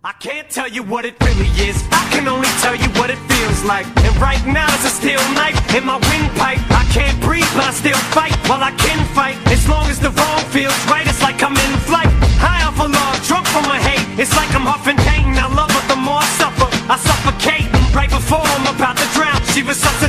I can't tell you what it really is, I can only tell you what it feels like. And right now there's a steel knife in my windpipe. I can't breathe but I still fight, while I can fight. As long as the wrong feels right, it's like I'm in flight. High off of love, drunk from my hate. It's like I'm huffing pain, I love her the more I suffer. I suffocate right before I'm about to drown. She was such a